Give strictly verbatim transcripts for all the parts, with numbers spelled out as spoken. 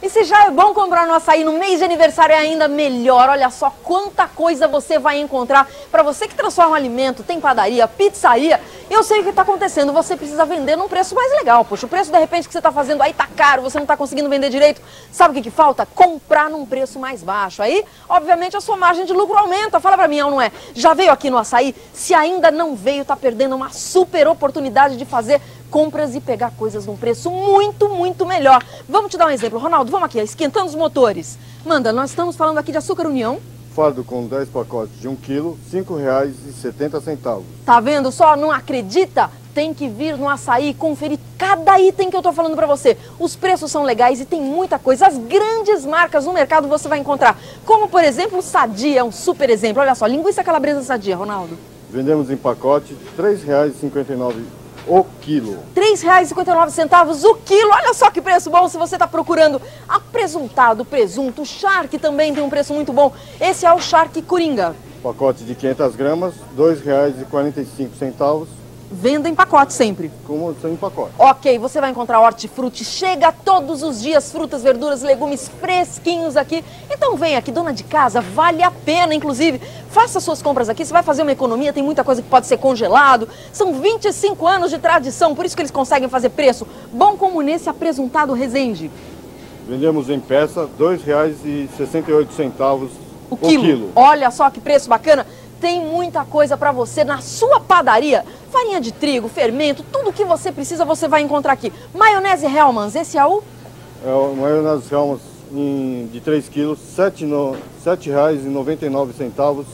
E se já é bom comprar no Açaí no mês de aniversário, é ainda melhor. Olha só quanta coisa você vai encontrar. Para você que transforma alimento, tem padaria, pizzaria. Eu sei o que está acontecendo, você precisa vender num preço mais legal. Poxa, o preço de repente que você está fazendo aí tá caro, você não está conseguindo vender direito. Sabe o que, que falta? Comprar num preço mais baixo. Aí, obviamente, a sua margem de lucro aumenta. Fala para mim, não é? Já veio aqui no Açaí? Se ainda não veio, está perdendo uma super oportunidade de fazer compras e pegar coisas num preço muito, muito melhor. Vamos te dar um exemplo. Ronaldo, vamos aqui, esquentando os motores. Manda, nós estamos falando aqui de açúcar União. Fardo com dez pacotes de um quilo, cinco reais e setenta centavos. Tá vendo só? Não acredita? Tem que vir no Açaí e conferir cada item que eu tô falando pra você. Os preços são legais e tem muita coisa. As grandes marcas no mercado você vai encontrar. Como, por exemplo, o Sadia, é um super exemplo. Olha só, linguiça calabresa Sadia, Ronaldo. Vendemos em pacote três reais e cinquenta e nove centavos o quilo. três reais e cinquenta e nove centavos o quilo. Olha só que preço bom se você está procurando apresuntado, presunto. O charque também tem um preço muito bom. Esse é o charque Coringa. Pacote de quinhentas gramas, dois reais e quarenta e cinco centavos. Venda em pacote sempre. Como são em pacote. Ok, você vai encontrar hortifruti. Chega todos os dias, frutas, verduras, legumes fresquinhos aqui. Então vem aqui, dona de casa, vale a pena, inclusive. Faça suas compras aqui, você vai fazer uma economia, tem muita coisa que pode ser congelado. São vinte e cinco anos de tradição, por isso que eles conseguem fazer preço bom como nesse apresuntado Resende. Vendemos em peça, dois reais e sessenta e oito centavos o quilo. o quilo. Olha só que preço bacana. Tem muita coisa para você na sua padaria. Farinha de trigo, fermento, tudo o que você precisa você vai encontrar aqui. Maionese Hellmann's, esse é o? É o maionese Hellmann's em, de três quilos, sete reais e noventa e nove centavos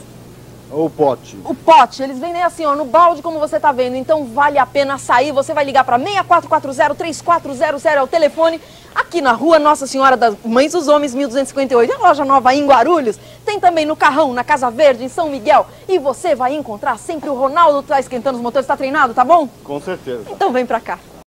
o pote. O pote, eles vendem assim, ó, no balde como você tá vendo. Então vale a pena sair, você vai ligar para seis quatro quatro zero, três quatro zero zero, é o telefone. Aqui na rua Nossa Senhora das Mães dos Homens, mil duzentos e cinquenta e oito, a loja nova em Guarulhos. Tem também no Carrão, na Casa Verde, em São Miguel. E você vai encontrar sempre o Ronaldo tá esquentando os motores, tá treinado, tá bom? Com certeza. Então vem pra cá.